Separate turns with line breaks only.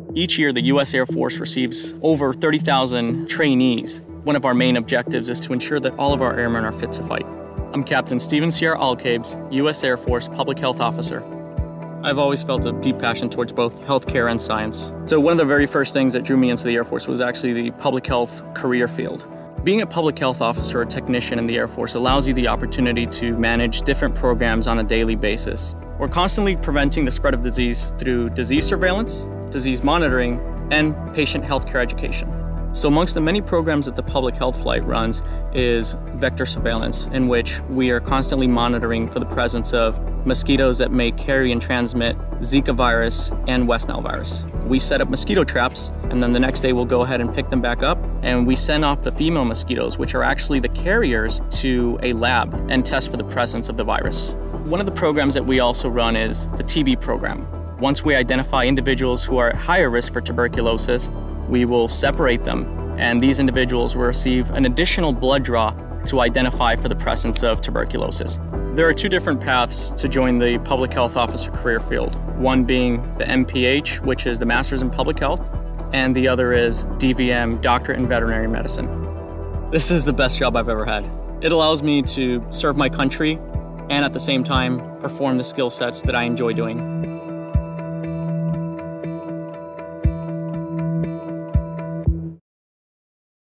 Each year, the U.S. Air Force receives over 30,000 trainees. One of our main objectives is to ensure that all of our airmen are fit to fight. I'm Captain Stephen Sierra Alcabes, U.S. Air Force Public Health Officer. I've always felt a deep passion towards both healthcare and science. So one of the very first things that drew me into the Air Force was actually the public health career field. Being a public health officer or technician in the Air Force allows you the opportunity to manage different programs on a daily basis. We're constantly preventing the spread of disease through disease surveillance, disease monitoring, and patient healthcare education. So amongst the many programs that the public health flight runs is vector surveillance, in which we are constantly monitoring for the presence of mosquitoes that may carry and transmit Zika virus and West Nile virus. We set up mosquito traps, and then the next day we'll go ahead and pick them back up, and we send off the female mosquitoes, which are actually the carriers, to a lab and test for the presence of the virus. One of the programs that we also run is the TB program. Once we identify individuals who are at higher risk for tuberculosis, we will separate them, and these individuals will receive an additional blood draw to identify for the presence of tuberculosis. There are two different paths to join the public health officer career field, one being the MPH, which is the Master's in Public Health, and the other is DVM, Doctorate in Veterinary Medicine. This is the best job I've ever had. It allows me to serve my country and at the same time perform the skill sets that I enjoy doing.